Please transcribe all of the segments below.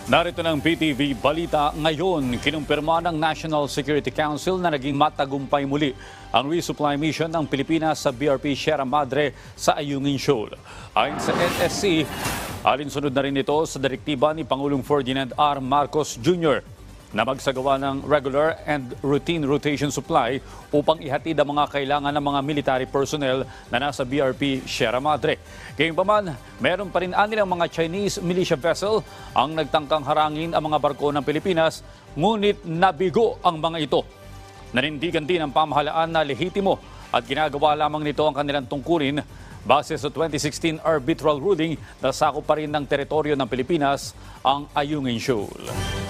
Narito ng PTV Balita ngayon. Kinumpirma ng National Security Council na naging matagumpay muli ang resupply mission ng Pilipinas sa BRP Sierra Madre sa Ayungin Shoal. Ayon sa NSC, alinsunod na rin ito sa direktiba ni Pangulong Ferdinand R. Marcos Jr. na magsagawa ng regular and routine rotation supply upang ihatid ang mga kailangan ng mga military personnel na nasa BRP Sierra Madre. Gayunpaman, meron pa rin anilang mga Chinese militia vessel ang nagtangkang harangin ang mga barko ng Pilipinas, ngunit nabigo ang mga ito. Nanindigan din ang pamahalaan na lehitimo at ginagawa lamang nito ang kanilang tungkulin base sa 2016 arbitral ruling na sakop pa rin ng teritoryo ng Pilipinas ang Ayungin Shoal.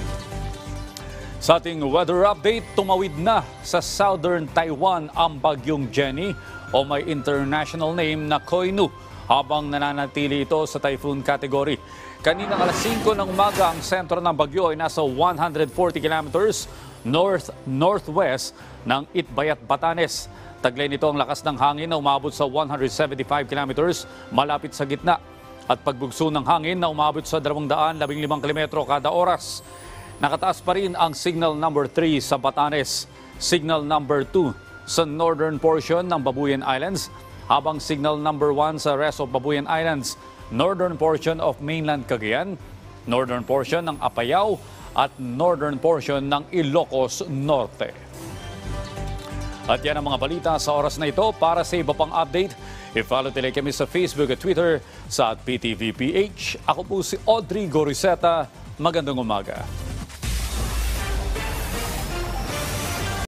Sa ating weather update, tumawid na sa southern Taiwan ang bagyong Jenny o may international name na Koinu habang nananatili ito sa typhoon category. Kaninang alas 5 ng umaga, ang sentro ng bagyo ay nasa 140 kilometers north-northwest ng Itbayat, Batanes. Taglay nito ang lakas ng hangin na umabot sa 175 kilometers malapit sa gitna at pagbugso ng hangin na umabot sa 215 kilometro kada oras. Nakataas pa rin ang signal number 3 sa Batanes, signal number 2 sa northern portion ng Babuyan Islands, habang signal number 1 sa rest of Babuyan Islands, northern portion of mainland Cagayan, northern portion ng Apayao at northern portion ng Ilocos Norte. At yan ang mga balita sa oras na ito. Para sa iba pang update, i-follow nila kami sa Facebook at Twitter sa @PTVPH. Ako po si Audrey Goriseta. Magandang umaga.